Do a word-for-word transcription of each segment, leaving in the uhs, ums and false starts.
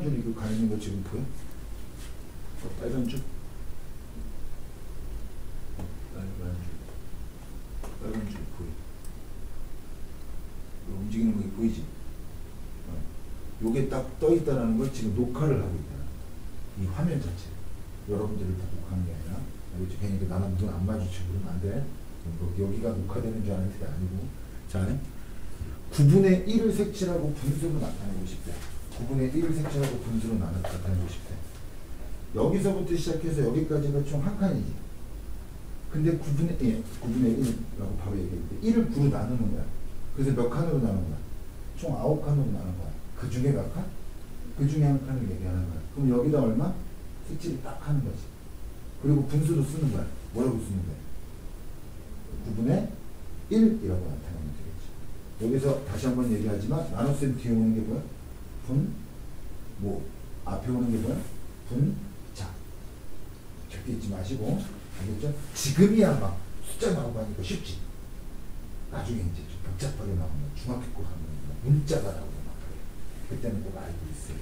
줄이 그 가 있는 거 지금 보여? 어, 빨간 줄? 빨간 줄. 빨간 줄 보여? 움직이는 거 보이지? 어. 요게 딱 떠 있다라는 걸 지금 녹화를 하고 있다. 이 화면 자체. 여러분들을 다 녹화하는 게 아니라. 알겠지? 괜히 나는 눈 안 마주치고 그러면 안 돼. 여기가 녹화되는 줄 아는 게 아니고. 자, 구분의 일을 색칠하고 분수로 나타내고 싶대. 구분의 일을 색칠하고 분수로 나타내고 싶대. 여기서부터 시작해서 여기까지가 총 한 칸이지. 근데 구분의, 예, 구분의 일이라고 바로 얘기했는데 일을 구로 나누는 거야. 그래서 몇 칸으로 나눈 거야? 총 아홉 칸으로 나눈 거야. 그 중에 몇 칸? 그 중에 한 칸을 얘기하는 거야. 그럼 여기다 얼마? 색칠이 딱 하는 거지. 그리고 분수로 쓰는 거야. 뭐라고 쓰는 거야? 구분의 일이라고 나타내면 되겠지. 여기서 다시 한번 얘기하지만 나눗셈 뒤에 오는 게 뭐야? 분, 뭐 앞에 오는 게 뭐야? 분, 자. 절대 잊지 마시고. 알겠죠? 지금이야 막 숫자 나오고 하니까 쉽지. 나중에 이제 좀 복잡하게 나오면 중학교 거 하면 문자가 나오고 막 그래. 그때는 꼭 알고 있어요.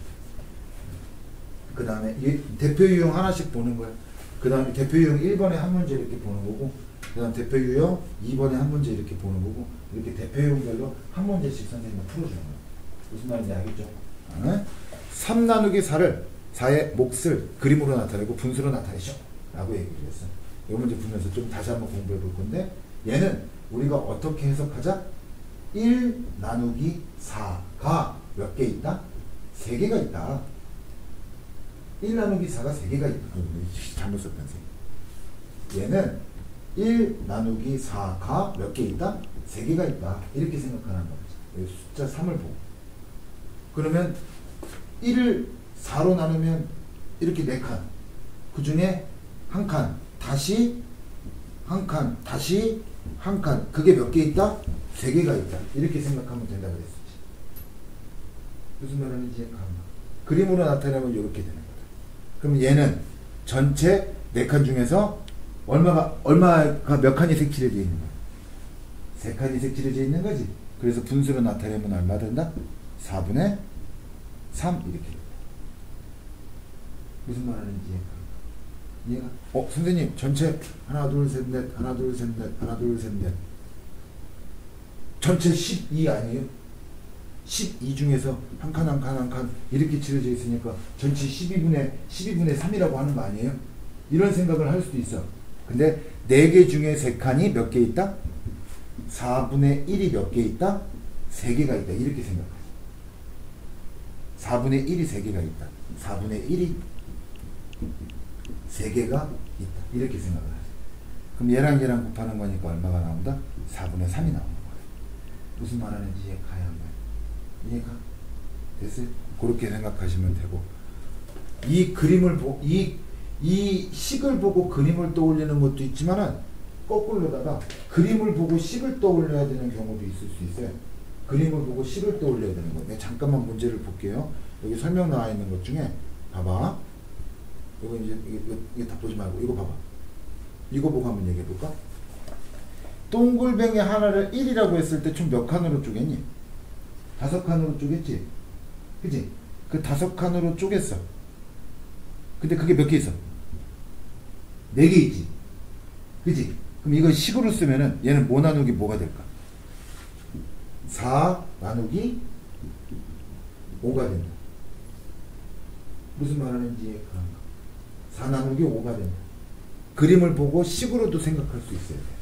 그 다음에 대표 유형 하나씩 보는 거야. 그 다음에 대표 유형 일 번에 한 문제 이렇게 보는 거고, 그 다음 대표 유형 이 번에 한 문제 이렇게 보는 거고, 이렇게 대표 유형별로 한 문제씩 선생님이 풀어주는 거야. 무슨 말인지 알겠죠? 어? 삼 나누기 사를 사의 몫을 그림으로 나타내고 분수로 나타내셔 라고 얘기를 했어. 이 문제 풀면서 좀 다시 한번 공부해 볼 건데, 얘는 우리가 어떻게 해석하자? 일 나누기 사가 몇 개 있다? 세 개가 있다. 일 나누기 사가 세 개가 있다. 잘못 썼던 생. 얘는 일 나누기 사가 몇 개 있다? 세 개가 있다. 이렇게 생각하는 거지. 숫자 삼을 보고. 그러면 일을 사로 나누면 이렇게 네 칸. 그 중에 한 칸. 다시 한 칸. 다시 한 칸. 그게 몇 개 있다? 세 개가 있다. 이렇게 생각하면 된다 그랬었지. 무슨 말하는지 그림으로 나타내면 이렇게 되는 거다. 그럼 얘는 전체 네 칸 중에서 얼마가 얼마가 몇 칸이 색칠해져 있는 거야? 세 칸이 색칠해져 있는 거지. 그래서 분수로 나타내면 얼마 된다? 사분의 삼 이렇게 된다. 무슨 말하는지 이해가? 어 선생님 전체 하나 둘 셋 넷 하나 둘 셋 넷 하나 둘 셋 넷 전체 십이 아니에요? 십이 중에서 한 칸 한 칸 한 칸 이렇게 칠해져 있으니까 전체 십이 분의 삼이라고 하는 거 아니에요? 이런 생각을 할 수도 있어. 근데 네 개 중에 세 칸이 몇 개 있다? 사분의 일이 몇 개 있다? 세 개가 있다. 이렇게 생각하세요. 사분의 일이 세 개가 있다. 사분의 일이 세 개가 있다. 이렇게 생각을 하세요. 그럼 얘랑 얘랑 곱하는 거니까 얼마가 나온다? 사분의 삼이 나오는 거예요. 무슨 말하는지 이해가야 한 거예요. 이해가? 됐어요? 그렇게 생각하시면 되고, 이 그림을 보, 이, 이 식을 보고 그림을 떠올리는 것도 있지만은, 거꾸로다가 그림을 보고 식을 떠올려야 되는 경우도 있을 수 있어요. 그림을 보고 식을 떠올려야 되는 거. 내가 잠깐만 문제를 볼게요. 여기 설명 나와 있는 것 중에, 봐봐. 이거 이제, 이거, 이거 다 보지 말고, 이거 봐봐. 이거 보고 한번 얘기해 볼까? 동글뱅이 하나를 일이라고 했을 때 총 몇 칸으로 쪼갰니? 다섯 칸으로 쪼갰지? 그치? 그 다섯 칸으로 쪼갰어. 근데 그게 몇 개 있어? 네 개 있지? 그치? 그럼 이거 식으로 쓰면은 얘는 뭐 나누기 뭐가 될까? 사 나누기 오가 된다. 무슨 말하는지 이해가? 사 나누기 오가 된다. 그림을 보고 식으로도 생각할 수 있어야 돼.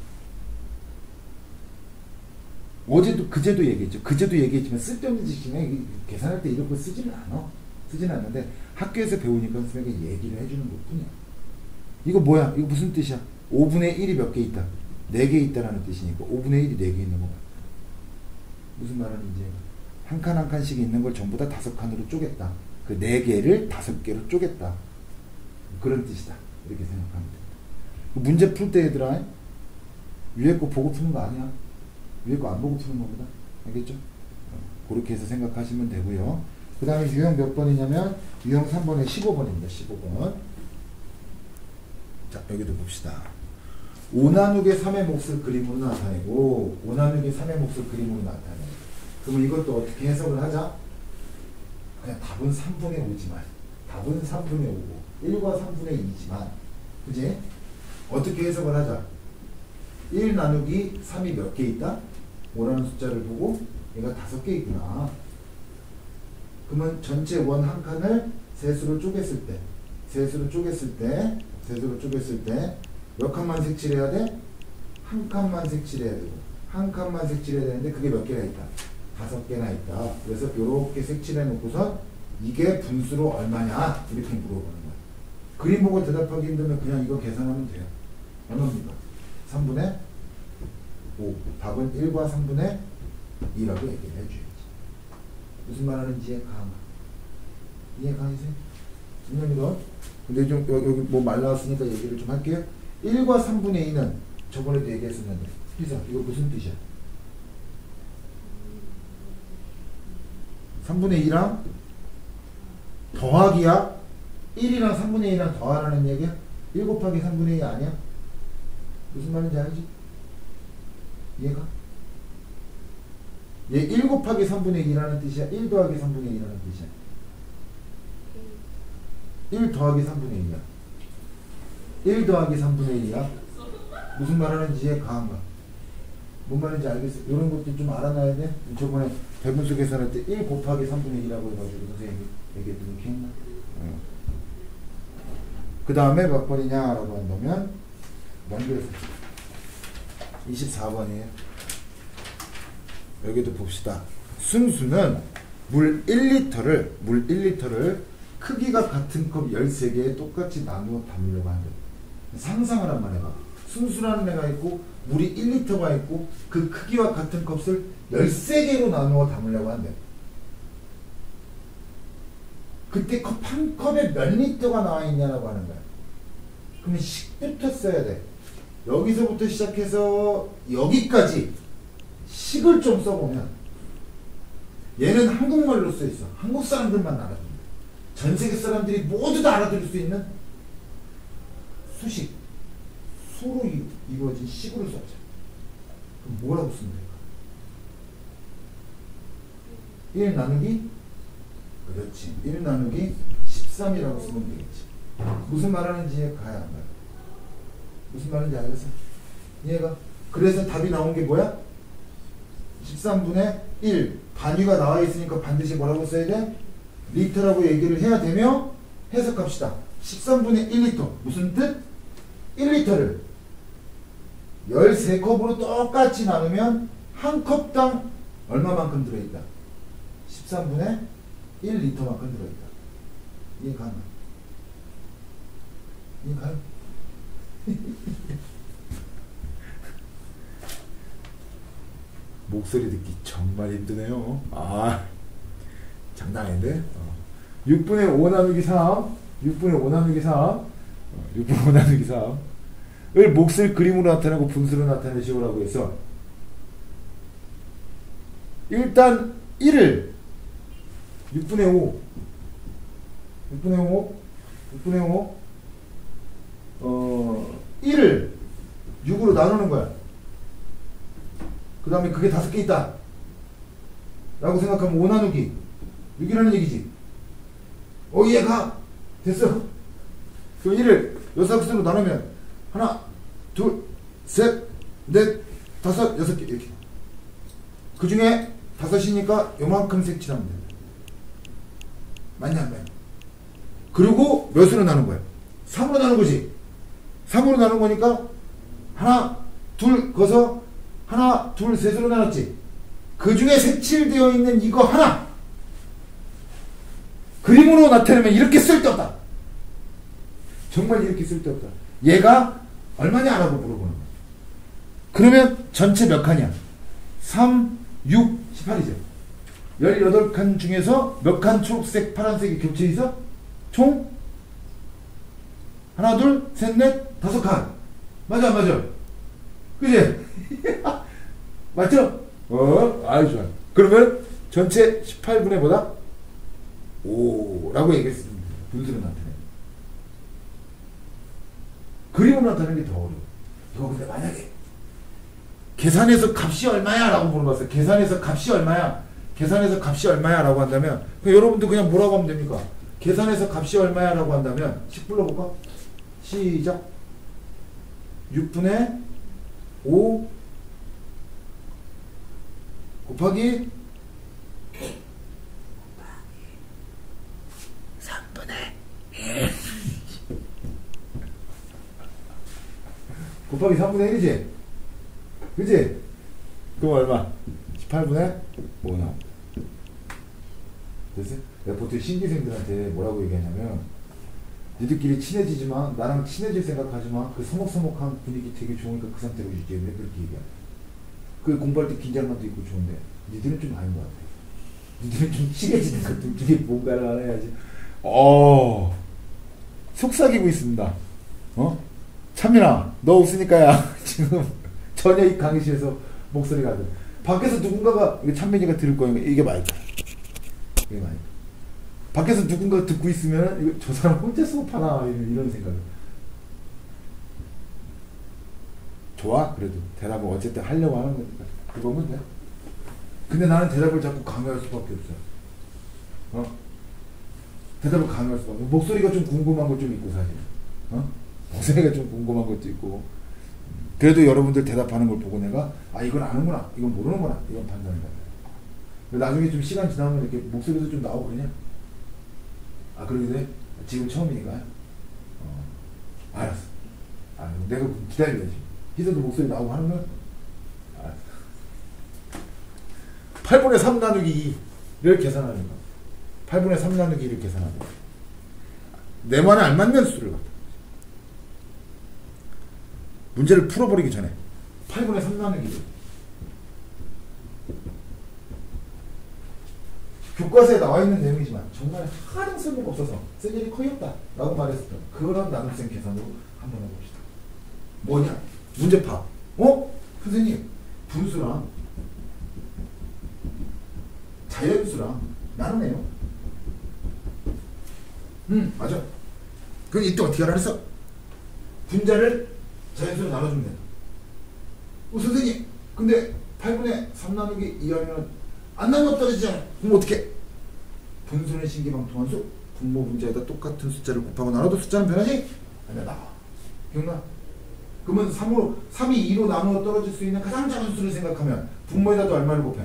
어제도 그제도 얘기했죠. 그제도 얘기했지만 쓸데없는 지식이나 계산할 때 이런 거 쓰지는 않아. 쓰지는 않는데 학교에서 배우니까 선생님이 얘기를 해주는 것뿐이야. 이거 뭐야? 이거 무슨 뜻이야? 오분의 일이 몇 개 있다? 네 개 있다라는 뜻이니까 오분의 일이 네 개 있는 거 같아. 무슨 말하는지 한 칸 한 칸씩 있는 걸 전부 다 다섯 칸으로 쪼갰다. 그 네 개를 다섯 개로 쪼갰다. 그런 뜻이다. 이렇게 생각하면 돼. 문제 풀 때 얘들아 위에 거 보고 푸는 거 아니야. 위에 거 안 보고 푸는 겁니다. 알겠죠? 그렇게 해서 생각하시면 되고요. 그 다음에 유형 몇 번이냐면 유형 삼 번에 십오 번입니다. 십오 번. 자, 여기도 봅시다. 오 나누기 삼의 몫을 그림으로 나타내고 오 나누기 삼의 몫을 그림으로 나타내고, 그러면 이것도 어떻게 해석을 하자? 그냥 답은 삼분의 오지만 답은 삼분의 오고 일과 삼분의 이지만 그지? 어떻게 해석을 하자. 일 나누기 삼이 몇 개 있다? 오라는 숫자를 보고 얘가 다섯 개 있구나. 그러면 전체 원 한 칸을 셋으로 쪼갰을 때 셋으로 쪼갰을 때 셋으로 쪼갰을 때 몇 칸만 색칠해야 돼? 한 칸만 색칠해야 되고 한 칸만 색칠해야 되는데 그게 몇 개나 있다? 다섯 개나 있다. 그래서 이렇게 색칠해 놓고서 이게 분수로 얼마냐? 이렇게 물어보는 거야. 그림 보고 대답하기 힘들면 그냥 이거 계산하면 돼요. 얼마입니까? 삼분의 오. 답은 일과 삼분의 이라고 얘기를 해줘야지. 무슨 말 하는지 이해가 안 가? 이해가 안 가세요? 분명히도. 근데 좀 여기 뭐 말 나왔으니까 얘기를 좀 할게요. 일과 삼분의 이는 저번에도 얘기했었는데 희서 이거 무슨 뜻이야? 삼분의 이랑 더하기야? 일이랑 삼분의 이랑 더하라는 얘기야? 일 곱하기 삼분의 이 아니야? 무슨 말인지 알지? 이해가? 얘 일 곱하기 삼분의 이라는 뜻이야? 일 더하기 삼분의 이라는 뜻이야? 일 더하기 삼분의 이야. 일 더하기 삼분의 이야. 무슨 말 하는지 이해가 안 가? 뭔 말인지 알겠어? 이런 것도 좀 알아놔야 돼? 저번에 배분수 계산할 때 일 곱하기 삼분의 이라고 해가지고 선생님이 얘기했더니 기억나? 어. 그 다음에 몇 번이냐라고 한다면 넘겨서 이십사 번이에요. 여기도 봅시다. 순수는 물 일 리터를 물 일 리터를 크기가 같은 컵 열세 개에 똑같이 나누어 담으려고 한다. 상상을 한번 해봐. 순수라는 애가 있고 물이 일 리터가 있고 그 크기와 같은 컵을 열세 개로 나누어 담으려고 한대. 그때 컵 한 컵에 몇 리터가 나와 있냐라고 하는 거야. 그러면 식부터 써야 돼. 여기서부터 시작해서 여기까지 식을 좀 써보면 얘는 한국말로 써있어. 한국 사람들만 알아듣는다. 전 세계 사람들이 모두 다 알아들을 수 있는 수식, 수로 이루어진 식으로 써자. 그럼 뭐라고 쓰면 될까? 일 나누기? 그렇지. 일 나누기 십삼이라고 쓰면 되겠지. 무슨 말하는지 가야 안 가요? 무슨 말인지 알겠어? 이해가? 그래서 답이 나온 게 뭐야? 십삼분의 일. 반위가 나와 있으니까 반드시 뭐라고 써야 돼? 리터라고 얘기를 해야 되며 해석합시다. 십삼분의 일 리터. 무슨 뜻? 일 리터를 열세 컵으로 똑같이 나누면 한 컵당 얼마만큼 들어있다? 십삼분의 일 리터만큼 들어있다. 이해가나? 이해가요? 목소리 듣기 정말 힘드네요. 아, 장난 아닌데? 어. 육분의 오 나누기 삼, 육분의 오 나누기 삼, 어, 육분의 오 나누기 삼을 몫을 그림으로 나타내고 분수로 나타내시오라고 해서 일단 일을 육분의 오, 육분의 오, 육분의 오, 어, 일을 육으로 나누는 거야. 그 다음에 그게 다섯 개 있다 라고 생각하면 오 나누기 육이라는 얘기지. 어, 이해가? 됐어. 그 일을 여섯 숫자로 나누면 하나, 둘, 셋, 넷, 다섯, 여섯 개 이렇게. 그 중에 다섯이니까 요만큼 색칠하면 된다. 맞냐 안 맞냐? 그리고 몇으로 나눈 거야? 삼으로 나눈 거지. 삼으로 나눈 거니까 하나, 둘, 거서 하나, 둘, 셋으로 나눴지. 그 중에 색칠되어 있는 이거 하나 그림으로 나타내면 이렇게 쓸데없다. 정말 이렇게 쓸데없다. 얘가 얼마냐라고 물어보는 거야. 그러면 전체 몇 칸이야? 삼, 육, 십팔이죠. 열여덟 칸 중에서 몇 칸 초록색, 파란색이 겹쳐 있어? 총? 하나, 둘, 셋, 넷, 다섯 칸. 맞아, 맞아. 그지? 맞죠? 어, 아주 좋아. 그러면 전체 십팔분의 보다 오 라고 얘기했습니다. 분수로 나타내. 그림으로 나타내는 게 더 어려워. 이거 근데 만약에 계산해서 값이 얼마야? 라고 물어봤어요. 계산해서 값이 얼마야? 계산해서 값이 얼마야 라고 한다면 그럼 여러분도 그냥 뭐라고 하면 됩니까? 계산해서 값이 얼마야 라고 한다면 식 불러볼까? 시작. 육분의 오 곱하기 삼분의 일 곱하기 삼분의 일이지? 그지? 그럼 얼마? 십팔분의 오 나옵니다. 됐어요? 내가 보통 신기생들한테 뭐라고 얘기하냐면 니들끼리 친해지지만 나랑 친해질 생각하지만 그 서먹서먹한 분위기 되게 좋으니까 그 상태로 유지해. 왜 그렇게 얘기해? 그 공부할 때 긴장감도 있고 좋은데 니들은 좀 아닌 것 같아. 니들은 좀 친해지는 것 둘 중에 뭔가를 하나 해야지. 어 속삭이고 있습니다. 어? 찬민아 너 웃으니까야 지금 전혀 이 강의실에서 목소리가 안 돼. 밖에서 누군가가 이게 찬민이가 들을 거니까 이게 마이크. 이게 마이크. 밖에서 누군가 듣고 있으면 이거 저 사람 혼자 수업하나 이런, 이런 생각을. 좋아 그래도 대답을 어쨌든 하려고 하는 거니까 그거면 돼. 근데 나는 대답을 자꾸 강요할 수밖에 없어. 어? 대답을 강요할 수밖에 없어. 목소리가 좀 궁금한 것 좀 있고 사실. 어? 목소리가 좀 궁금한 것도 있고. 그래도 여러분들 대답하는 걸 보고 내가 아 이건 아는구나 이건 모르는구나 이건 판단을 해야 돼. 나중에 좀 시간 지나면 이렇게 목소리도 좀 나오고 그러냐? 아 그러게 돼? 지금 처음이니까 어, 알았어. 아, 내가 기다려야지. 희선도 목소리 나오고 하는 거야? 알았어. 팔분의 삼 나누기 이를 계산하는 거. 팔분의 삼 나누기 이를 계산하는 거. 내 말에 알맞는 수를 갖다. 문제를 풀어버리기 전에 팔분의 삼 나누기를 교과서에 나와 있는 내용이지만 정말 하등 쓸모가 없어서 쓸 일이 거의 없다 라고 말했었던 그런 나눗셈 계산으로 한번 해봅시다. 뭐냐? 문제파. 어? 선생님 분수랑 자연수랑 나누네요. 응 맞아. 그럼 이때 어떻게 하라 그랬어? 분자를 자연수로 나눠주면 된다. 어, 선생님 근데 팔분의 삼 나누기 이 하면 안 나누면 떨어지잖아. 그럼 어떻게? 분수는 신기방통한 수. 분모 분자에다 똑같은 숫자를 곱하고 나눠도 숫자는 변하지? 아니야 나와. 기억나? 그러면 삼으로, 삼이 이로 나누어 떨어질 수 있는 가장 작은 수를 생각하면 분모에다도 얼마를 곱해?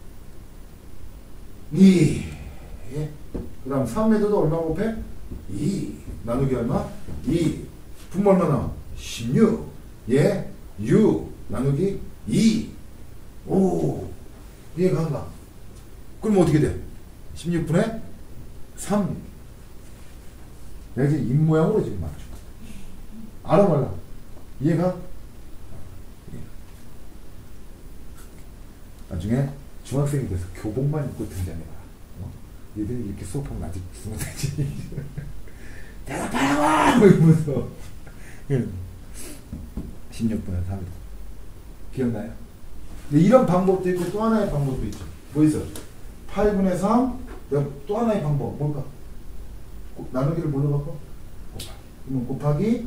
이. 예. 그 다음 삼에다도 얼마 곱해? 이. 나누기 얼마? 이. 분모 얼마나? 십육. 예. 육. 나누기 이. 오. 이해가 안 가. 그럼 어떻게 돼? 십육분의 삼. 내가 지금 입모양으로 지금 맞춰. 알아 말라. 이해가? 나중에 중학생이 돼서 교복만 입고 등장해봐. 어? 얘들이 이렇게 수업하면 아직 중학생이지. 대답하라고! 이러면서. 십육분의 삼이다. 기억나요? 이런 방법도 있고 또 하나의 방법도 있죠. 뭐 있어? 팔분의 삼. 또 하나의 방법 뭘까? 나누기를 뭘로 바꿔? 곱하기. 그러면 곱하기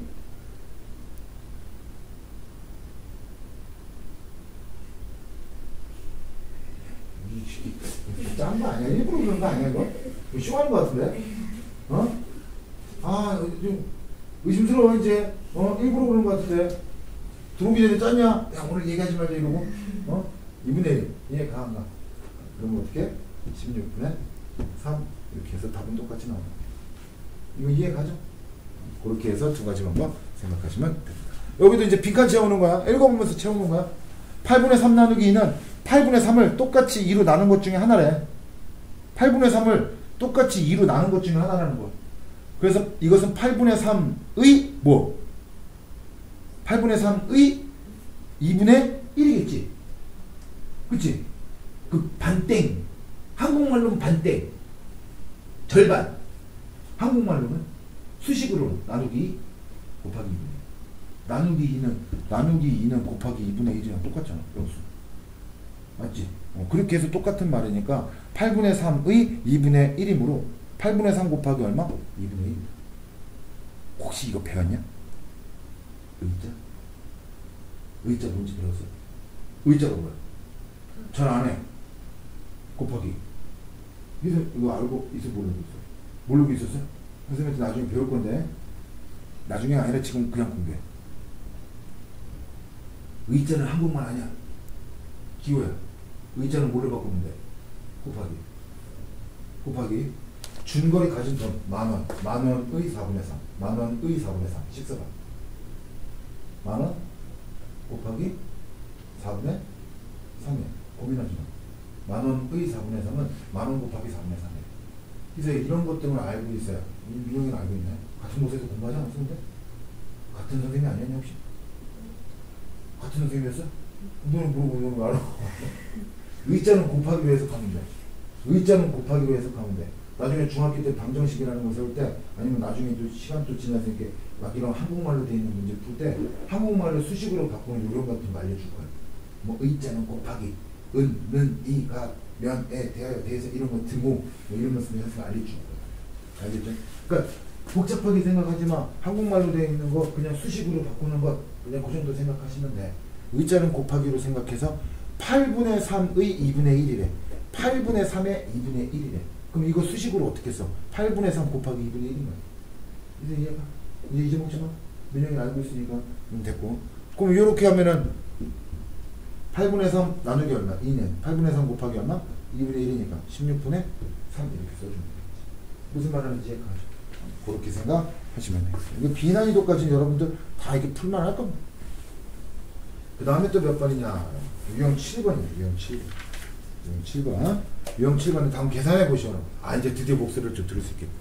짠 거 아니야? 일부러 그런 거 아니야 이거? 쇼하는 거 같은데? 어? 아 좀 의심스러워 이제. 어? 일부러 그런 거 같은데? 들어오기 전에 짰냐? 야 오늘 얘기하지 말자 이러고. 어? 이분의 일. 이해가 안 가. 그러면 어떻게? 십육분의 삼. 이렇게 해서 답은 똑같이 나옵니다. 이거 이해가죠? 그렇게 해서 두 가지 방법 생각하시면 됩니다. 여기도 이제 빈칸 채우는 거야. 읽어보면서 채우는 거야. 팔분의 삼 나누기 이는 팔분의 삼을 똑같이 이로 나눈 것 중에 하나래. 팔분의 삼을 똑같이 이로 나눈 것 중에 하나라는 거야. 그래서 이것은 팔분의 삼의 뭐? 팔분의 삼의 이분의 일이겠지. 그치? 그 반땡. 한국말로는 반땡. 절반. 한국말로는 수식으로 나누기 곱하기 이분의 일. 나누기 이는 나누기 이는 곱하기 이분의 일이랑 똑같잖아. 영수. 맞지? 어, 그렇게 해서 똑같은 말이니까 팔분의 삼의 이분의 일이므로 팔분의 삼 곱하기 얼마? 이분의 일. 혹시 이거 배웠냐? 의자? 의자 뭔지 배웠어? 의자가 뭐야? 잘 안 해. 곱하기. 이거, 이거 알고 있어, 모르고 있어? 모르고 있었어? 선생님한테 나중에 배울 건데, 나중에 아니라 지금 그냥 공부해. 의자는 한국말 아니야. 기호야. 의자는 뭘로 바꾸면 돼? 곱하기. 곱하기. 준거리 가진 돈, 만 원. 만 원의 사분의 삼. 만 원의 사분의 삼. 식사가. 만 원 곱하기 사분의 삼이야. 고민하지 마. 만 원의 사분의 삼은 만 원 곱하기 사분의 삼이야. 그래서 이런 것 등을 알고 있어야. 민영이는 알고 있나요? 같은 곳에서 공부하지 않았는데? 같은 선생님이 아니었냐 혹시? 같은 선생님이었어? 너는 모르고 너는 알아. 의자는 곱하기로 해석하면 돼. 의자는 곱하기로 해석하면 돼. 나중에 중학교 때 방정식이라는 거 세울 때, 아니면 나중에 또 시간 또 지나서 이렇게 막 이런 한국말로 되어 있는 문제 풀 때 한국말로 수식으로 바꾸는 요령 같은 거 알려줄 거야. 뭐 의자는 곱하기, 은, 는, 이, 가, 면에 대하여 대해서 이런 거 등호 뭐 이런 거 쓰면 해서 알려줄 거야. 알겠죠? 그러니까 복잡하게 생각하지 마. 한국말로 되어 있는 거 그냥 수식으로 바꾸는 것 그냥 그 정도 생각하시면 돼. 의자는 곱하기로 생각해서 팔분의 삼의 이분의 일이래. 팔분의 삼의 이분의 일이래. 그럼 이거 수식으로 어떻게 써? 팔분의 삼 곱하기 이분의 일인 거야. 이제 이해가? 이제 잊어먹지 마. 민영이 알고 있으니까 됐고. 그럼 이렇게 하면은 팔분의 삼 나누기 얼마? 이는 팔분의 삼 곱하기 얼마? 이분의 일이니까 십육분의 삼 이렇게 써주면 되겠지. 무슨 말하는지 이해가죠? 그렇게 생각하시면 돼요. 이거 비난이도까지는 여러분들 다 이렇게 풀만 할 겁니다. 그 다음에 또 몇 번이냐? 유형 칠 번이에요. 유형 칠 번. 유형 칠 번. 유형 칠 번은 다음 계산해 보시오. 아, 이제 드디어 목소리를 좀 들을 수 있겠다.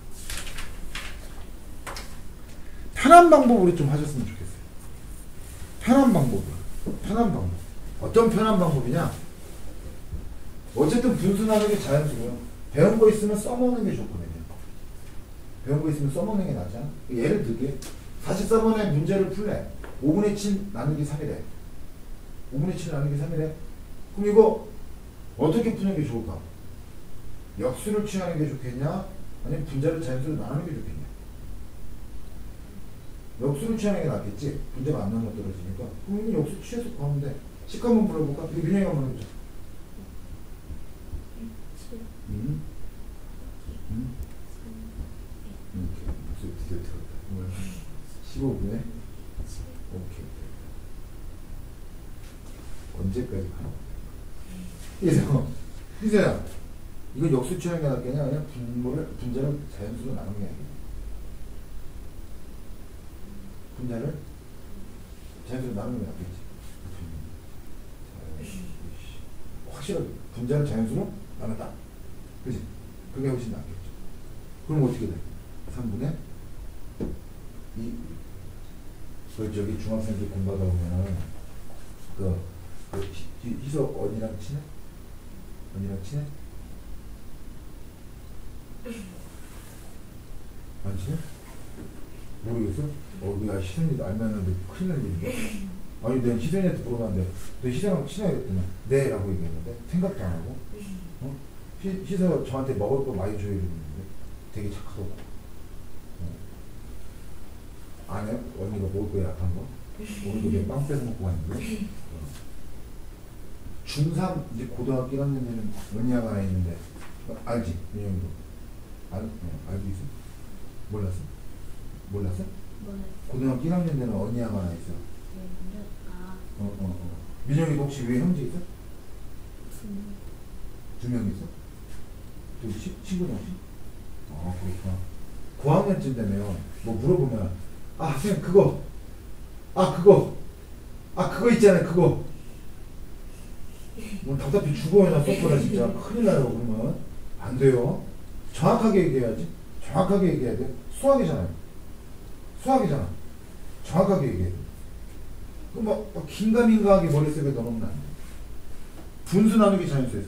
편한 방법으로 좀 하셨으면 좋겠어요. 편한 방법으로. 편한 방법. 어떤 편한 방법이냐? 어쨌든 분수 나누는 게 자연스러워요. 배운 거 있으면 써먹는 게 좋거든요. 배운 거 있으면 써먹는 게 낫잖아. 예를 들게. 사십사 번의 문제를 풀래. 오분의 칠 나누기 삼이래. 오분의 칠 나누기 삼이래. 그럼 이거 어떻게 푸는 게 좋을까? 역수를 취하는 게 좋겠냐? 아니면 분자를 자연수로 나누는 게 좋겠냐? 역수를 취하는 게 낫겠지? 분자가 안 나눠 떨어지니까. 그럼 역수 취해서 구하면 돼. 십 한번 불러볼까? 이거 민영이가 한번 해보자. 음? 음? 이렇게 목소리 드디어 들었다. 십오분에 오케이. 언제까지 가나? 이세요. 이세야. 이건 역수 취하는 게 낫겠냐? 그냥 분모를, 분자를 자연수로 나누는 게 낫겠냐? 분자를 자연수로 나누는 게 낫겠지. 확실하게 분자를 자연수로 나눴다. 그치? 그게 훨씬 낫겠죠. 그럼 어떻게 돼? 삼분의 이. 그 저기 중학생들 공부하다 보면은 그, 그 희, 희석 언니랑 친해? 언니랑 친해? 안 친해? 모르겠어? 어, 야, 희선이도 알면은 큰일 날 일인데? 아니, 내가 희선이한테 물어봤는데, 너 희선이랑 친하겠더니, 네, 라고 얘기했는데, 생각도 안 하고, 어? 희, 희선이가 저한테 먹을 거 많이 줘야 되는데, 되게 착하고, 어. 안 해? 언니가 먹을 거 약한 거? 오늘도 그냥 빵 뺏어 먹고 갔는데, 어. 중삼, 이제 고등학교 일 학년에는 언니가 하나 있는데, 어, 알지? 민영이도. 알, 어, 알고 있어? 몰랐어? 몰랐어? 몰랐어. 고등학교 일 학년 되는 언니가 하나 있어. 네, 아. 어, 어, 어. 민영이 혹시 위에 형제 있어? 음. 두 명 있어? 두 치, 친구들 혹시? 아, 그렇구나. 구 학년쯤 되면 뭐 물어보면 아, 선생님 그거 아, 그거 아, 그거 있잖아요, 그거 뭐 답답해 죽어요, 나 쏟거나 진짜 큰일 나요. 그러면 안 돼요. 정확하게 얘기해야지. 정확하게 얘기해야 돼. 수학이잖아요. 수학이잖아. 정확하게 얘기해. 그럼 막, 막 긴가민가하게 머릿속에 넣어놓으면 안 돼. 분수 나누기 자연수에서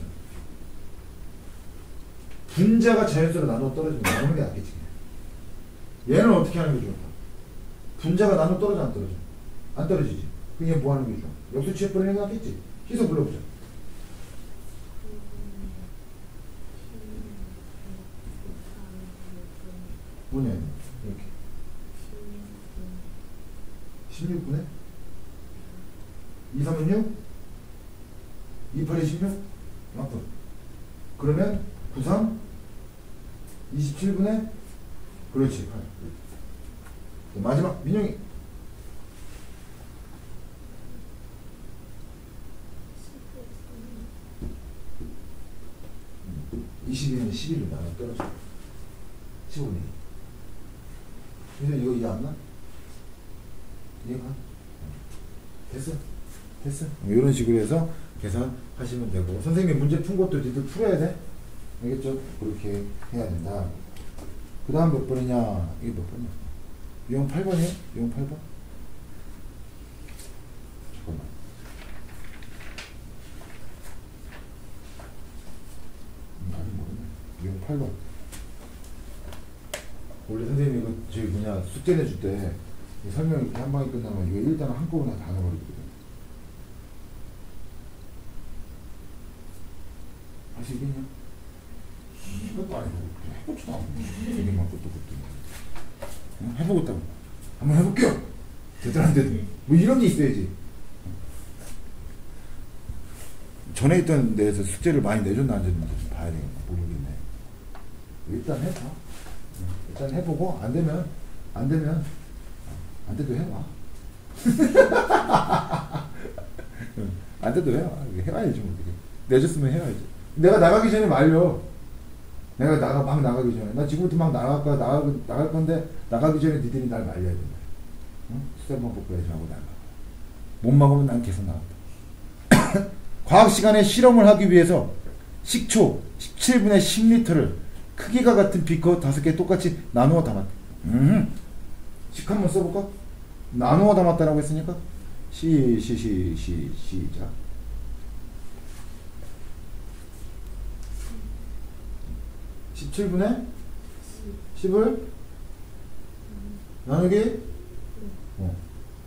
분자가 자연수로 나눠 떨어지면 나누는 게 낫겠지. 얘는 어떻게 하는 게 좋을까? 분자가 나눠 떨어져 안 떨어져? 안 떨어지지. 그럼 얘 뭐 하는 게 좋아? 역수 취해버리는 게 낫겠지. 희소 불러보자. 뭐냐 이렇게 십육분에 이, 삼은 육 이, 팔이 십육 만큼 그러면 구삼 이십칠 분의 그렇지 팔. 마지막 민영이 이십이는 십일로 나눠 떨어져. 십오분의 이. 그래서 이거 이해 안 나? 이해가? 됐어? 됐어? 이런 식으로 해서 계산하시면 되고, 선생님이 문제 푼 것도 니들 풀어야 돼? 알겠죠? 그렇게 해야 된다. 그 다음 몇 번이냐? 이게 몇 번이야? 유형 팔 번이에요? 유형 팔 번? 잠깐만. 아니 모르네. 유형 팔 번. 원래 선생님이 이거 저기 뭐냐 숙제 내줄 때 설명 이렇게 한 방에 끝나면 이거 일단 한꺼번에 다 넣어버리거든. 할 수 있겠냐? 이것도 아니고 해보지도 않고 얘기만 것도 것도 응? 해보겠다고 한번 해볼게요. 대단한데도 뭐 이런 게 있어야지. 전에 있던 데에서 숙제를 많이 내줬나 안 줬는지 좀 봐야 되겠네. 모르겠네. 일단 해봐. 일단 해보고 안 되면 안 되면 안 돼도 해봐. 안 돼도 해봐. 해봐야지 뭐. 내줬으면 해야지. 내가 나가기 전에 말려. 내가 나가 막 나가기 전에 나 지금부터 막 나갈 거야. 나가 나갈 건데 나가기 전에 니들이 날 말려야 된다. 응? 수산 방법 해야지 하고 나가. 못 먹으면 난 계속 나간다. 과학 시간에 실험을 하기 위해서 식초 십칠 분의 십 리터를 크기가 같은 비커 다섯 개 똑같이 나누어 담았다. 음. 식 한번 써볼까? 나누어 담았다라고 했으니까 시, 시, 시, 시, 시작. 십칠 분의 십을 나누기 어.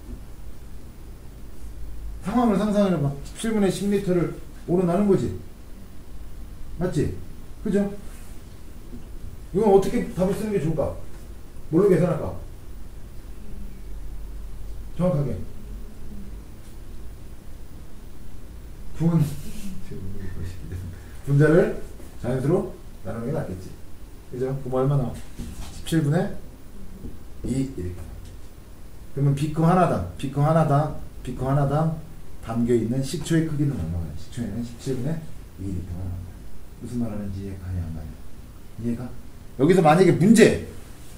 상황을 상상해봐. 십칠 분의 십 리터를 오로 나눈 거지. 맞지? 그죠? 이건 어떻게 답을 쓰는 게 좋을까? 뭘로 계산할까? 정확하게. 분, 분자를 자연수로 나누는 게 낫겠지. 그죠? 그럼 얼마 나와? 십칠 분의 이 이렇게. 그러면 비커 하나당, 비커 하나당, 비커 하나당 담겨있는 식초의 크기는 얼마나? 식초에는 십칠 분의 이 리터가 나온다. 무슨 말 하는지 이해가냐 안 가냐? 이해가? 여기서 만약에 문제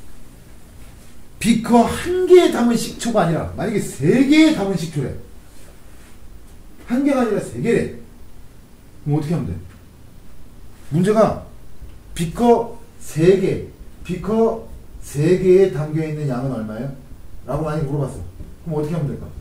비커 한 개에 담은 식초가 아니라 만약에 세 개에 담은 식초래. 한 개가 아니라 세 개래. 그럼 어떻게 하면 돼? 문제가 비커 세 개, 비커 세 개에 담겨있는 양은 얼마예요? 라고 많이 물어봤어. 그럼 어떻게 하면 될까?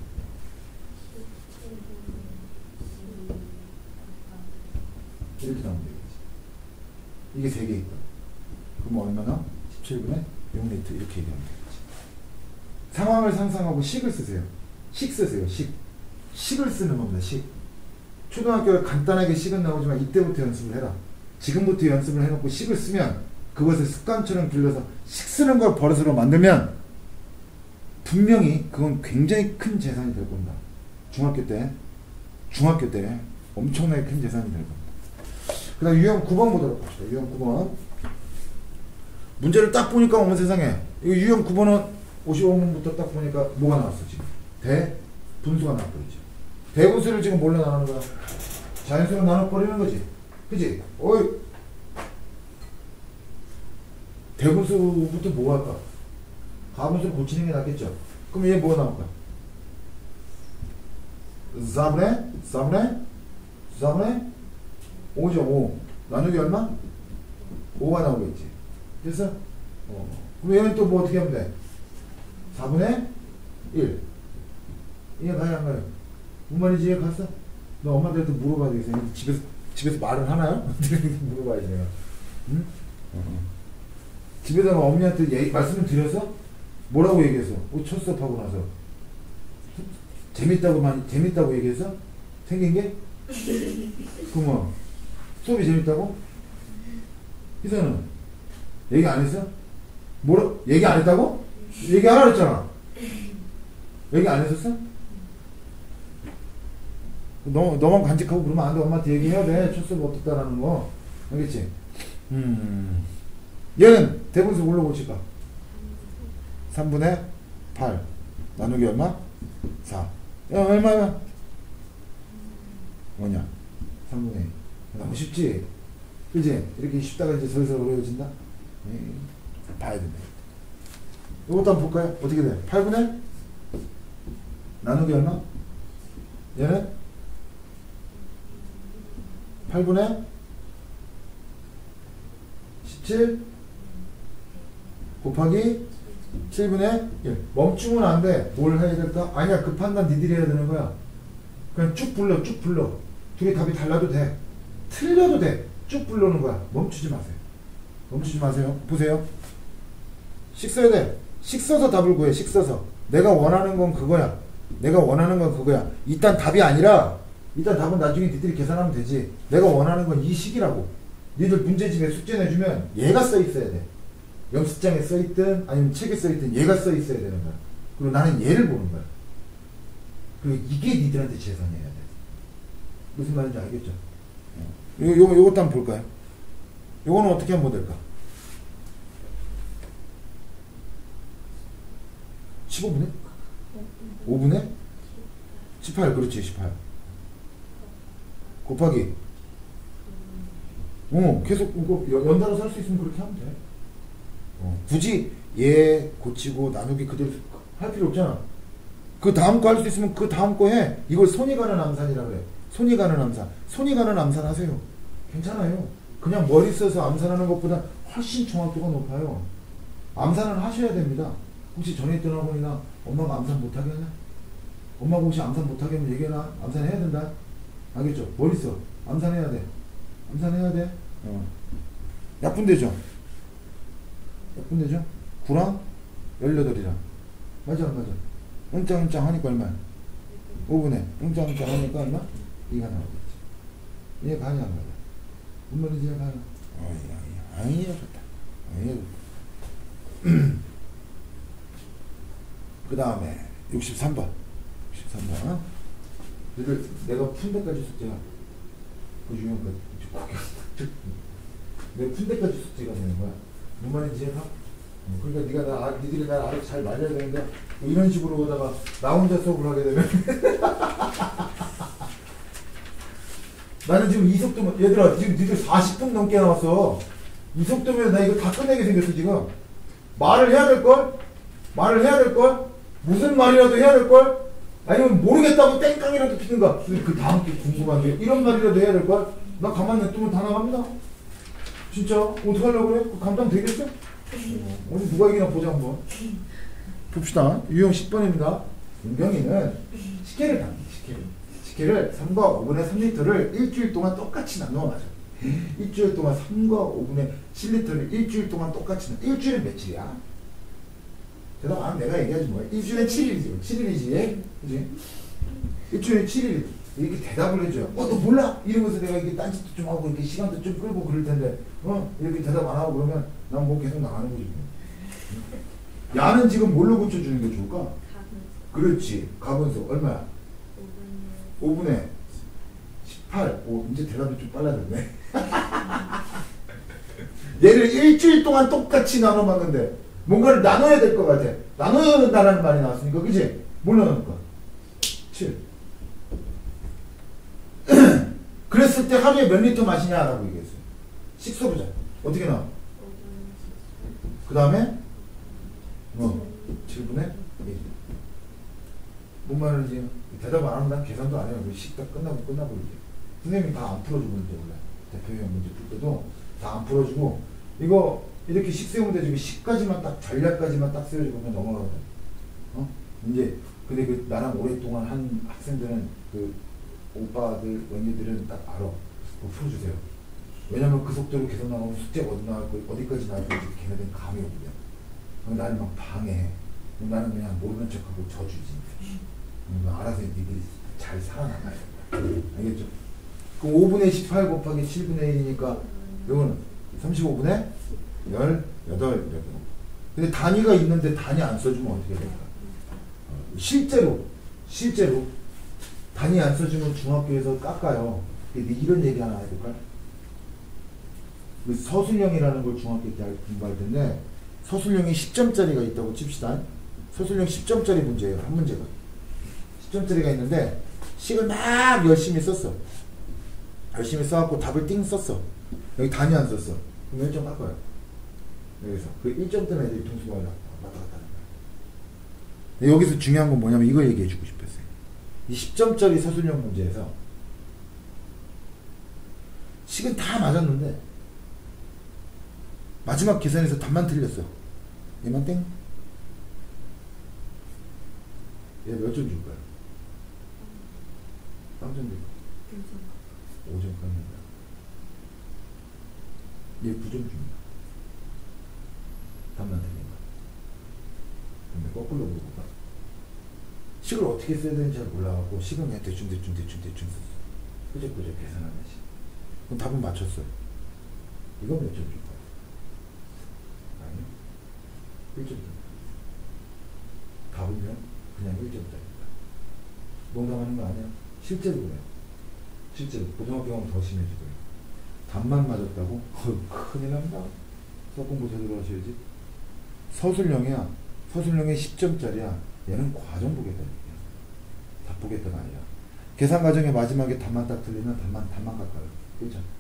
이렇게 나오면 되겠지. 이게 세 개 있다. 그럼 얼마나? 십칠 분의 육 리터 이렇게 얘기하면 되겠지. 상황을 상상하고 식을 쓰세요. 식 쓰세요. 식. 식을 쓰는 겁니다. 식. 초등학교에 간단하게 식은 나오지만 이때부터 연습을 해라. 지금부터 연습을 해놓고 식을 쓰면 그것을 습관처럼 길러서 식 쓰는 걸 버릇으로 만들면 분명히 그건 굉장히 큰 재산이 될 겁니다. 중학교 때 중학교 때 엄청나게 큰 재산이 될 겁니다. 그 다음 유형 구 번 보도록 합시다. 유형 구 번 문제를 딱 보니까 어머 세상에 이거 유형 구 번은 오십오 문부터 딱 보니까 뭐가 나왔어 지금? 대 분수가 나와버리죠. 대분수를 지금 뭘로 나누는 거야? 자연수로 나눠버리는 거지. 그지? 어이 대분수부터 뭐 할까? 가분수를 고치는 게 낫겠죠? 그럼 얘 뭐가 나올까? 사분의 사분의 사분의 오죠. 오 나누기 얼마? 오가 나오겠지. 됐어? 어. 그럼 얘는 또 뭐 어떻게 하면 돼? 사분의 일. 이해 가야 안 가요? 무슨 말인지 이해 갔어? 너 엄마한테 물어봐야 되겠어. 집에서 집에서 말을 하나요? 물어봐야지 내가. 응? 어. 집에다가 어머니한테 얘기, 말씀을 드려서 뭐라고 얘기했어? 어, 첫 수업하고 나서 재밌다고 많이 재밌다고 얘기해서 생긴 게? 그럼 수업이 재밌다고? 희선은 얘기 안 했어? 뭐라 얘기 안 했다고? 얘기하라 그랬잖아. 얘기 안 했었어? 너, 너만 간직하고 그러면 안 돼. 엄마한테 얘기해야 돼. 첫 수업 어떻다라는 거. 알겠지? 음. 얘는 대분수 뭘로 고칠까? 삼분의 팔 나누기 얼마? 사. 야, 얼마야? 뭐냐? 삼분의 일. 너무 쉽지? 그지? 이렇게 쉽다가 이제 슬슬 어려워진다? 에이, 봐야 된다. 이것도 한번 볼까요? 어떻게 돼? 팔분의 나누기 얼마? 얘는 팔분의 십칠 곱하기 칠분의 일. 멈추면 안 돼. 뭘 해야 될까? 아니야. 그 판단 니들이 해야 되는 거야. 그냥 쭉 불러, 쭉 불러. 둘이 답이 달라도 돼. 틀려도 돼. 쭉 불러는 거야. 멈추지 마세요. 멈추지 마세요. 보세요. 식 써야 돼. 식 써서 답을 구해. 식 써서. 내가 원하는 건 그거야. 내가 원하는 건 그거야. 일단 답이 아니라 일단 답은 나중에 니들이 계산하면 되지. 내가 원하는 건 이 식이라고. 니들 문제집에 숙제 내주면 얘가 써 있어야 돼. 연습장에 써 있든 아니면 책에 써 있든 얘가 써 있어야 되는 거야. 그리고 나는 얘를 보는 거야. 그리고 이게 니들한테 재산이어야 돼. 무슨 말인지 알겠죠? 요, 요, 요것도 한번 볼까요? 요거는 어떻게 하면 될까? 십오분의? 오분의? 십팔, 그렇지, 십팔. 곱하기. 어, 계속 이거 연달아서 할 수 있으면 그렇게 하면 돼. 어, 굳이 얘 고치고 나누기 그대로 할 필요 없잖아. 그 다음 거 할 수 있으면 그 다음 거 해. 이걸 손이 가는 암산이라 그래. 손이 가는 암산. 손이 가는 암산 하세요. 괜찮아요. 그냥 머리 써서 암산하는 것보다 훨씬 정확도가 높아요. 암산을 하셔야 됩니다. 혹시 전에 있던 학원이나 엄마가 암산 못하게 하냐? 엄마가 혹시 암산 못하게 하면 얘기해놔. 암산해야 된다. 알겠죠? 머리 써. 암산해야 돼. 암산해야 돼. 어. 약분되죠? 약분되죠? 구랑 열여덟이랑. 맞아, 맞아. 응짱응짱 하니까 얼마야? 오분의 응짱응짱 하니까 얼마? 이가 나오겠지. 얘가 가냐, 안 가냐? 뭔 말인지 얘가 가냐? 아이, 아이, 아이, 좋다. 아이, 그 다음에 육십삼 번. 육십삼 번. 너를 내가 푼 데까지 숙제가 그 유형 거 내가 푼 데까지 숙제가 되는 거야. 뭔 말인지 해봐. 그러니까 네가 나, 니들이 날 알아서 잘 말려야 되는데 이런 식으로 오다가 나 혼자 수업을 하게 되면 나는 지금 이 속도면 얘들아 지금 니들 사십 분 넘게 나왔어. 이 속도면 나 이거 다 끝내게 생겼어 지금. 말을 해야 될걸? 말을 해야 될걸? 무슨 말이라도 해야 될걸? 아니면 모르겠다고 땡깡이라도 피든가. 그 다음 게 궁금한 게 이런 말이라도 해야 될걸? 나 가만히 냅두면 다 나갑니다. 진짜 어떡하려고 그래? 그 감당 되겠어? 어디 누가 이기나 보자 한번. 봅시다. 유형 십 번입니다. 은경이는 식혜를 담니다. 식혜를. 식혜를 삼과 오분의 삼 리터를 일주일 동안 똑같이 나누어 마셔. 일주일 동안 삼과 오분의 칠 리터를 일주일 동안 똑같이 나누어. 일주일은 며칠이야? 대답 안 내가 얘기하지 뭐야. 일주일에 칠 일이지. 칠 일이지. 그지? 일주일에 칠 일. 이렇게 대답을 해줘요. 어, 너 몰라? 이러면서 내가 이렇게 딴짓도 좀 하고 이렇게 시간도 좀 끌고 그럴 텐데, 어? 이렇게 대답 안 하고 그러면 난 뭐 계속 나가는 거지. 야는 지금 뭘로 고쳐주는 게 좋을까? 가분수. 그렇지. 가분수. 얼마야? 오분의 십팔. 오, 이제 대답이 좀 빨라졌네. 얘를 일주일 동안 똑같이 나눠봤는데, 뭔가를 나눠야 될 것 같아. 나눠야 된다는 말이 나왔으니까, 그치? 뭘 나눌까? 칠. 그랬을 때 하루에 몇 리터 마시냐? 라고 얘기했어요. 식 써보자. 어떻게 나와? 그 다음에, 어, 칠분의 일. 뭔 말인지 대답 안 하면 난 계산도 안 해요. 식 다 끝나고 끝나고 이제. 선생님이 다 안 풀어주고 이제 원래. 대표형 문제 풀 때도 다 안 풀어주고, 이거 이렇게 식 세우면 되지. 식까지만 딱, 전략까지만 딱 세워주고 그냥 넘어가거든. 어? 이제, 근데 그 나랑 오랫동안 한 학생들은 그 오빠들, 언니들은 딱 알아. 그거 풀어주세요. 왜냐면 그 속도로 계속 나가면 숙제 어디 나갈고 어디까지 나갈지 걔네들은 감이 없거든. 그럼 나를 막 방해해. 그럼 나는 그냥 모르는 척하고 져주지. 그럼 알아서 니들이 잘 살아남아야 된다. 알겠죠? 그럼 오분의 십팔 곱하기 칠분의 일이니까 이거는 삼십오분의 열여덟. 근데 단위가 있는데 단위 안 써주면 어떻게 될까? 실제로 실제로 단위 안 써주면 중학교에서 깎아요. 근데 이런 얘기 하나 해볼까? 그 서술형이라는 걸 중학교 때 공부할 텐데 서술형이 십 점짜리가 있다고 칩시다. 서술형 십 점짜리 문제예요. 한 문제가. 십 점짜리가 있는데 식을 막 열심히 썼어. 열심히 써갖고 답을 띵 썼어. 여기 단위 안 썼어. 그럼 일 점 깎아요. 여기서. 그 일 점 때문에 애들이 등수가 왔다 갔다 하는 거야. 근데 여기서 중요한 건 뭐냐면 이걸 얘기해주고 싶었어요. 이 십 점짜리 서술형 문제에서 식은 다 맞았는데 마지막 계산에서 답만 틀렸어. 얘만 땡. 얘 몇 점 줄까요? 삼 점 줄까? 오 점 깎는다. 얘 구 점 줍니다. 답만 틀린다. 근데 거꾸로 물어볼까? 식을 어떻게 써야 되는지 잘 몰라갖고 식은 그냥 대충 대충 대충 대충 썼어. 끄적끄적 계산하는 식. 그럼 답은 맞췄어요. 이거 몇 점 줄까요? 아니요. 일 점 줍니다. 답은요? 그냥 일 점짜리입니다. 농담하는 거 아니야? 실제로 그래요. 실제로. 고등학교 가면 더 심해지고요. 답만 맞았다고? 어, 큰일 납니다. 수학 공부 제대로 하셔야지. 서술형이야. 서술형이 십 점짜리야. 얘는 과정 보겠다. 답 보겠다가 아니라. 계산 과정의 마지막에 답만 딱 틀리면 답만, 답만 깎아요. 일 점.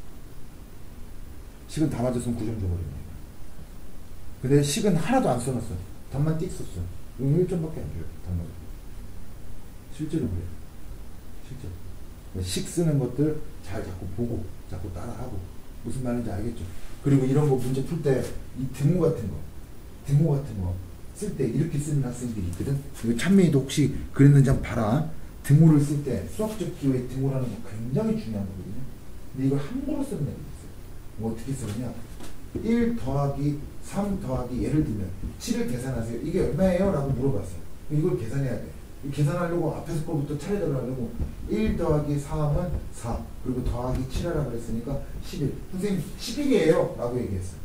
식은 다 맞았으면 구 점 줘버립니다. 근데 식은 하나도 안 써놨어. 답만 띡 썼어. 이건 일 점밖에 안 줘요. 답 맞아. 실제로 그래요. 실제로. 식 쓰는 것들 잘 자꾸 보고, 자꾸 따라하고. 무슨 말인지 알겠죠? 그리고 이런 거 문제 풀 때 이 등호 같은 거, 등호 같은 거 쓸 때 이렇게 쓰는 학생들이 있거든? 이거 찬민이도 혹시 그랬는지 한번 봐라. 등호를 쓸 때 수학적 기호의 등호라는 거 굉장히 중요한 거거든요. 근데 이걸 함부로 쓰는 애들이 있어요. 뭐 어떻게 쓰느냐? 일 더하기 삼 더하기 예를 들면 칠을 계산하세요. 이게 얼마예요? 라고 물어봤어요. 이걸 계산해야 돼. 계산하려고 앞에서 거부터 차례대로 하려고 일 더하기 삼은 사 그리고 더하기 칠 하라고 그랬으니까 십일. 선생님 십일이에요 라고 얘기했어요.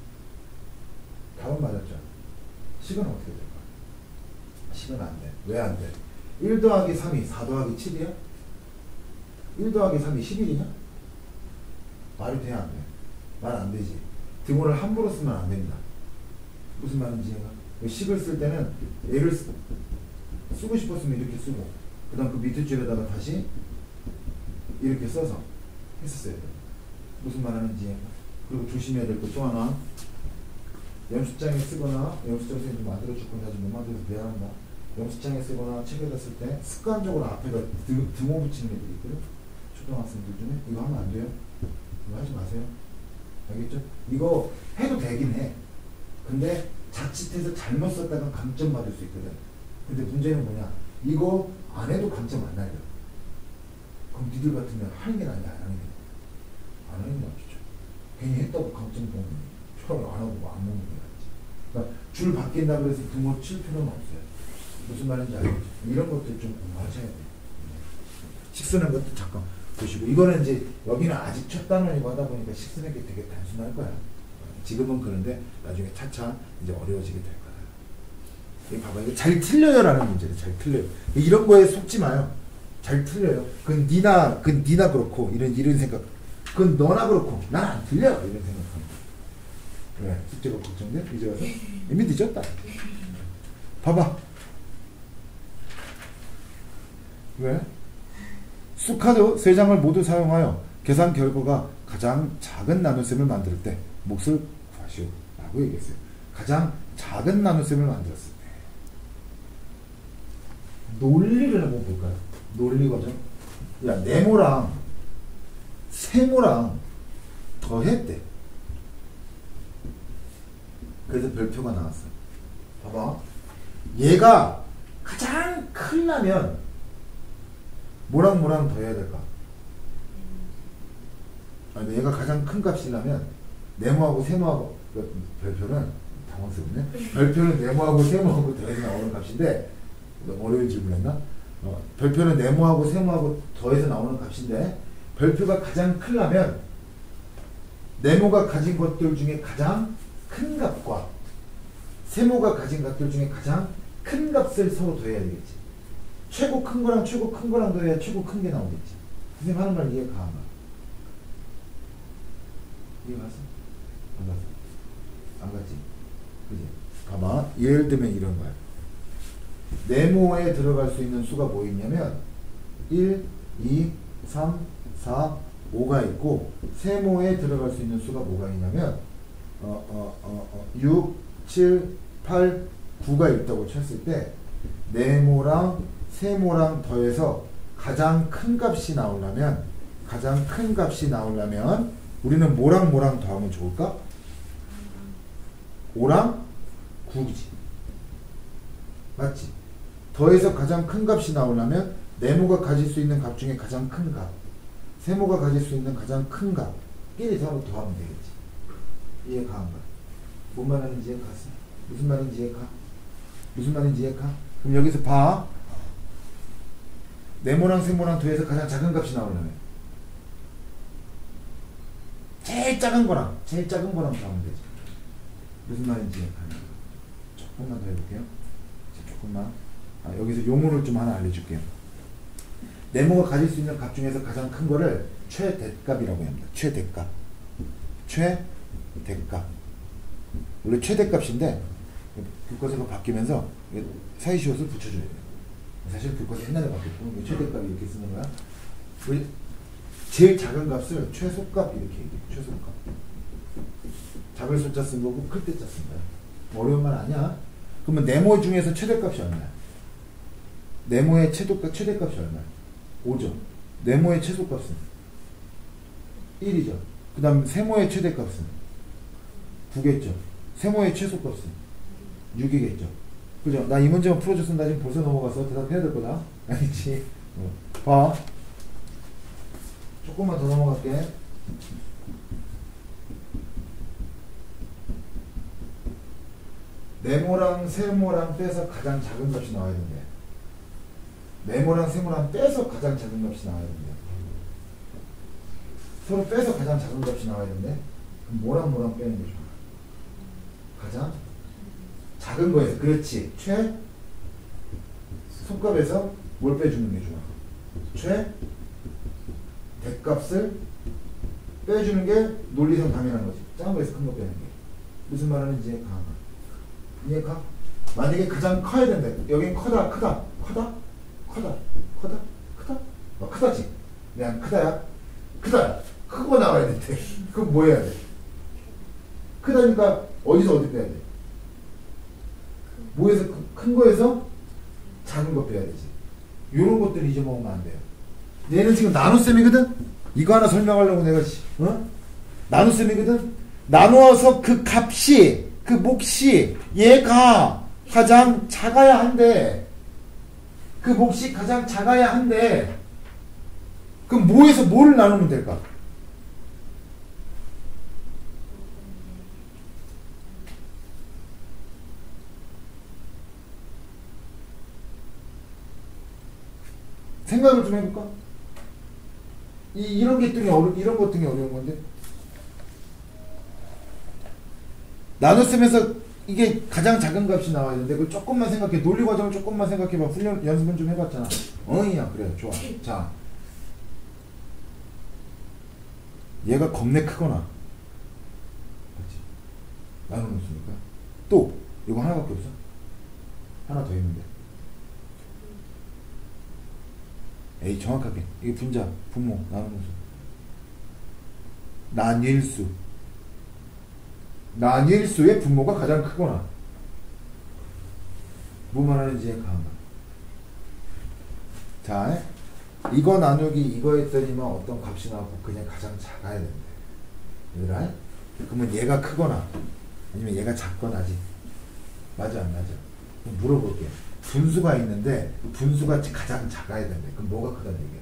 답은 맞았죠. 식은 어떻게 될까? 식은 안 돼. 왜 안 돼? 일 더하기 삼이 사 더하기 칠이야? 일 더하기 삼이 십일이냐? 말이 돼야 안 돼? 말 안 되지. 등호를 함부로 쓰면 안 됩니다. 무슨 말인지 얘가? 식을 쓸 때는 얘를 쓰, 쓰고 싶었으면 이렇게 쓰고 그 다음 그 밑에 줄에다가 다시 이렇게 써서 했었어야 돼. 무슨 말 하는지 얘가. 그리고 조심해야 될 것 또 하나 연습장에 쓰거나 연습장 선생님 만들어줄 건데 아직 못 만들어서 미안합니다. 연습장에 쓰거나 책에다 쓸 때 습관적으로 앞에다 등, 등호 붙이는 애들이 있거든. 초등학생들 중에 이거 하면 안 돼요. 이거 하지 마세요. 알겠죠? 이거 해도 되긴 해. 근데 자칫해서 잘못 썼다가 감점 받을 수 있거든. 근데 문제는 뭐냐? 이거 안 해도 감점 안 날려. 그럼 니들 같으면 하는 게 낫냐 안 하는 게 낫냐? 안 하는 게 낫죠. 괜히 했다고 감점 보면 초를 안 하고 안 먹는 게 낫지. 그러니까 줄 바뀐다고 해서 등호 칠 필요는 없어요. 무슨 말인지 알겠죠? 이런 것들 좀 공부하셔야 돼요. 식 쓰는 것도 잠깐 보시고 이거는 이제 여기는 아직 첫 단원이고 하다 보니까 식 쓰는 게 되게 단순할 거야. 지금은 그런데 나중에 차차 이제 어려워지게 될 거야. 이 봐봐, 이거 잘 틀려요라는 문제를 잘 틀려요. 이런 거에 속지 마요. 잘 틀려요. 그건 니나, 그건 니나 그렇고 이런 이런 생각. 그건 너나 그렇고 난 안 틀려 이런 생각합니다. 왜? 숙제가 걱정돼? 이제 와서 이미 늦었다. 봐봐. 왜? 수카드 세 장을 모두 사용하여 계산 결과가 가장 작은 나눗셈을 만들 때 몫을 구하시오 라고 얘기했어요. 가장 작은 나눗셈을 만들었을 때 논리를 한번 볼까요? 논리 과정. 야, 네모랑 세모랑 더했대. 그래서 별표가 나왔어. 봐봐. 얘가 가장 크려면 뭐랑 뭐랑 더해야 될까? 아니, 얘가 가장 큰 값이려면 네모하고 세모하고 별표는 당황스럽네. 별표는 네모하고 세모하고 더해서 나오는 값인데 너무 어려운 질문했나? 어, 별표는 네모하고 세모하고 더해서 나오는 값인데 별표가 가장 크려면 네모가 가진 것들 중에 가장 큰 값과 세모가 가진 값들 중에 가장 큰 값을 서로 더해야 되겠지. 최고 큰 거랑 최고 큰 거랑 더해야 최고 큰 게 나오겠지. 선생님 하는 말 이해 가나? 이해 갔어? 안 갔어? 안 갔지? 그지? 봐봐. 예를 들면 이런 거야. 네모에 들어갈 수 있는 수가 뭐 있냐면 일, 이, 삼, 사, 오가 있고 세모에 들어갈 수 있는 수가 뭐가 있냐면 어, 어, 어, 어, 육, 칠, 팔, 구가 있다고 쳤을 때 네모랑 세모랑 더해서 가장 큰 값이 나오려면 가장 큰 값이 나오려면 우리는 뭐랑 뭐랑 더하면 좋을까? 오랑 구지. 맞지? 더해서 가장 큰 값이 나오려면 네모가 가질 수 있는 값 중에 가장 큰 값, 세모가 가질 수 있는 가장 큰 값 끼리 서로 더하면 되겠지. 이해가 안 가? 뭔 말하는지 이해가 갔어? 무슨 말인지 이해가? 무슨 말인지 이해가? 그럼 여기서 봐. 네모랑 세모랑 더해서 가장 작은 값이 나오려면 제일 작은 거랑 제일 작은 거랑 더하면 되지. 무슨 말인지 이해가? 조금만 더 해볼게요. 조금만. 아, 여기서 용어를 좀 하나 알려줄게요. 네모가 가질 수 있는 값 중에서 가장 큰 거를 최대값이라고 합니다. 최대값. 최대값. 원래 최대값인데 교과서가 바뀌면서 사이시옷을 붙여줘야 돼요. 사실 교과서 옛날에 바뀌었고 최대값 이렇게 쓰는 거야. 우리 제일 작은 값을 최소값 이렇게 얘기해요. 최소값. 작을 숫자 쓴 거고 클 때자 쓴 거야. 어려운 말 아니야. 그러면 네모 중에서 최대값이 얼마야? 네모의 최대값, 최대값이 얼마야? 오죠. 네모의 최소값은 일이죠. 그 다음 세모의 최대값은 구겠죠. 세모의 최소값은 육이겠죠. 그죠? 나 이 문제만 풀어줬으면 나 지금 벌써 넘어가서 대답해야 될 거다. 아니지? 어. 봐. 조금만 더 넘어갈게. 네모랑 세모랑 빼서 가장 작은 값이 나와야 된대. 네모랑 세모랑 빼서 가장 작은 값이 나와야 된대. 서로 빼서 가장 작은 값이 나와야 된대. 그럼 뭐랑 뭐랑 빼는 게 좋아? 가장 작은 거에서. 그렇지. 최 소값에서 뭘 빼주는 게 좋아? 최 대값을 빼주는 게 논리상 당연한 거지. 작은 거에서 큰 거 빼는 게. 무슨 말하는지 이해가? 이해가? 만약에 가장 커야 된다. 여긴 커다, 크다, 커다, 커다, 커다, 크다? 어, 크다지. 그냥 크다야. 크다. 크고 나와야 된대. 그럼 뭐 해야 돼? 크다니까 어디서 어디 빼야 돼? 뭐에서 큰 거에서 작은 거 빼야 되지. 요런 것들 잊어먹으면 안 돼요. 얘는 지금 나눗셈이거든? 이거 하나 설명하려고 내가, 어? 나눗셈이거든? 나누어서 그 값이, 그 몫이 얘가 가장 작아야 한대. 그 몫이 가장 작아야 한대. 그럼 뭐에서 뭐를 나누면 될까? 생각을 좀 해볼까? 이, 이런 게 등이 어려, 이런 것 등이 어려운 건데. 나눗셈에서 이게 가장 작은 값이 나와야 되는데, 그걸 조금만 생각해. 논리 과정을 조금만 생각해봐. 훈련, 연습은 좀 해봤잖아. 어이야, 그래. 좋아. 자. 얘가 겁내 크거나. 그렇지. 나누는 수니까. 또, 이거 하나밖에 없어. 하나 더 있는데. 에이, 정확하게. 이게 분자, 분모, 나누는 수. 난일수. 난일수의 분모가 가장 크거나. 뭐 말하는지 가만. 자, 이거 나누기 이거 했더니만 어떤 값이 나왔고 그냥 가장 작아야 된대. 얘들아? 그러면 얘가 크거나 아니면 얘가 작거나지. 맞아 안 맞아? 그럼 물어볼게. 분수가 있는데 분수가 가장 작아야 된대. 그럼 뭐가 크다는 얘기야?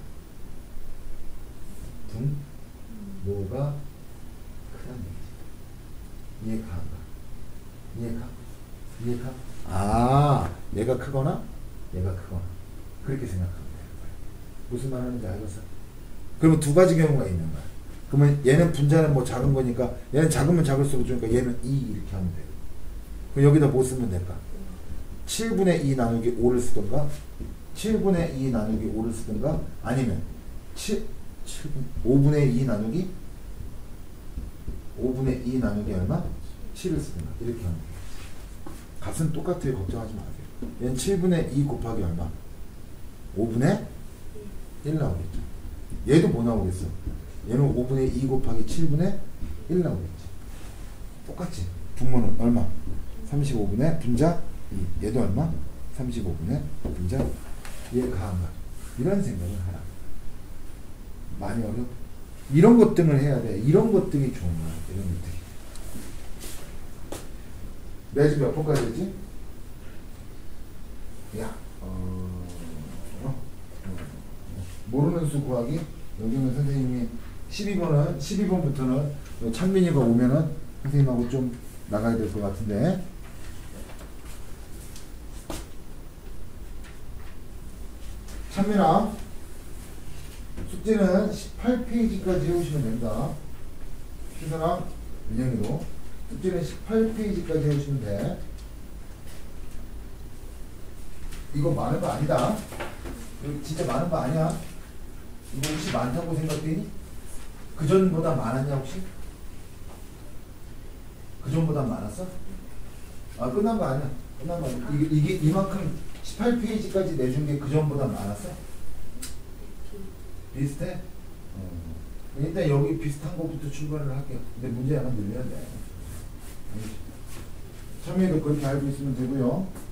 분? 뭐가 크다는 얘기지. 이해가 안 가? 이해가? 이해가? 아, 얘가 크거나 얘가 크거나 그렇게 생각하면 되는 거야. 무슨 말 하는지 알겠어? 그러면 두 가지 경우가 있는 거야. 그러면 얘는 분자는 뭐 작은 거니까 얘는 작으면 작을수록 좋으니까 얘는 이 이렇게 하면 돼. 그럼 여기다 뭐 쓰면 될까? 칠분의 이 나누기 오를 쓰던가 칠분의 이 나누기 오를 쓰던가 아니면 칠, 칠분, 오분의 이 나누기 오분의 이 나누기 얼마? 칠을 쓰거나 이렇게 하면 돼요. 값은 똑같아요. 걱정하지 마세요. 얘는 칠분의 이 곱하기 얼마? 오분의 일 나오겠죠. 얘도 뭐 나오겠어? 얘는 오분의 이 곱하기 칠분의 일 나오겠지. 똑같지. 분모는 얼마? 삼십오분의 분자 이. 얘도 얼마? 삼십오분의 분자 얘 가한 거. 이런 생각을 하라. 많이 어렵. 이런 것 등을 해야 돼. 이런 것 등이 좋은 거야. 이런 것 등이. 내지 몇 번까지 했지? 야, 어, 어, 어, 모르는 수 구하기. 여기는 선생님이 십이 번은 십이 번부터는 창민이가 오면은 선생님하고 좀 나가야 될 것 같은데. 창민아, 숙제는 십팔 페이지까지 해오시면 된다. 희선아, 민영이도 숙제는 십팔 페이지까지 해오시면 돼. 이거 많은 거 아니다. 이거 진짜 많은 거 아니야. 이거 혹시 많다고 생각되니? 그 전보다 많았냐 혹시? 그 전보다 많았어? 아, 끝난 거 아니야. 끝난 거 아니야. 이게, 이게 이만큼 십팔 페이지까지 내준 게 그 전보다 많았어? 비슷해? 어. 일단 여기 비슷한 것부터 출발을 할게요. 근데 문제 하나 늘려야 돼. 참여도 그렇게 알고 있으면 되고요.